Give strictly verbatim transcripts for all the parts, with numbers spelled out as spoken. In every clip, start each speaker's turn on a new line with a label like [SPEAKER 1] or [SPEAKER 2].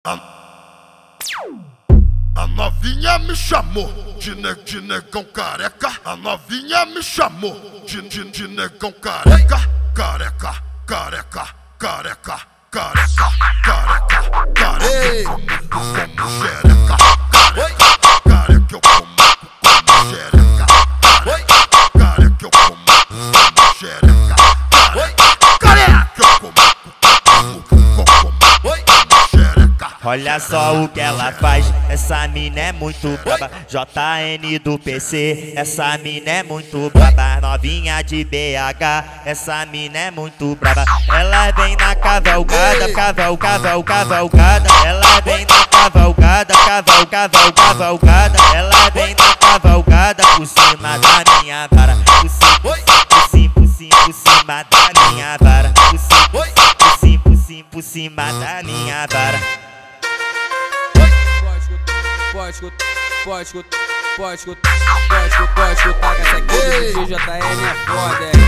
[SPEAKER 1] A, a novinha me chamou de, ne, de negão careca. A novinha me chamou de, de, de negão careca. Careca, careca, careca, careca, careca, careca. Como, como xereca. Careca, careca, eu como, como xereca. Careca, careca, eu como, como xereca. Careca, careca, eu como, como, como, como xereca.
[SPEAKER 2] Olha só o que ela faz, essa mina é muito braba. J N do P C, essa mina é muito braba. Novinha de B H, essa mina é muito braba. Ela vem na cavalgada, caval, caval, cavalgada. Ela vem na cavalgada, caval, caval, cavalgada. Ela vem na cavalgada por cima da minha vara. Por cima, por cima, por cima, por cima da minha vara. Por cima, por cima, por cima, por cima da minha vara.
[SPEAKER 3] Pode escutar, pode escutar, pode escutar, pode escutar, pode escutar, que essa aqui do J N é foda, é.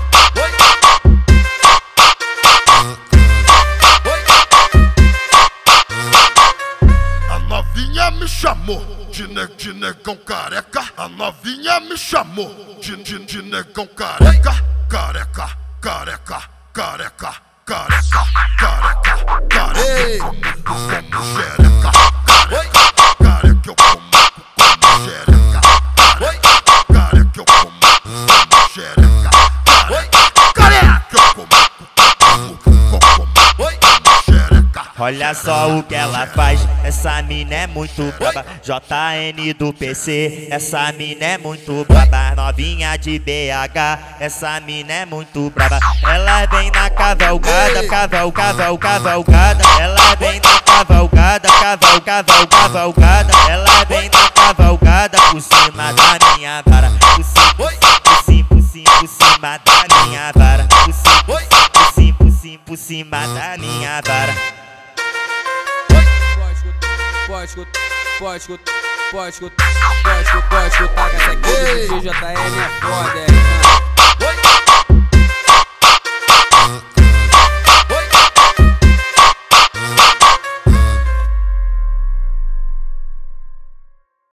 [SPEAKER 1] A novinha me chamou de, ne, de negão careca. A novinha me chamou de, de, de negão careca. Careca, careca, careca, careca, careca, careca. Como, como xereca. Careca, careca, eu como, como xereca. Careca, careca, eu como, como xereca. Careca, careca, eu como, como, como, como xereca.
[SPEAKER 2] Olha só o que ela faz, essa mina é muito braba. J N do P C, essa mina é muito braba. Novinha de B H, essa mina é muito braba. Ela vem na cavalgada, caval, caval, cavalgada. Ela vem na cavalgada, caval, caval, cavalgada. Ela vem na cavalgada por cima da minha vara. Por cima, por cima, por cima, por cima da minha vara. Por cima, por cima, por cima, por cima da minha vara.
[SPEAKER 3] Pode escutar, pode escutar, pode escutar, pode escutar, pode escutar, que essa aqui do J N é foda, é.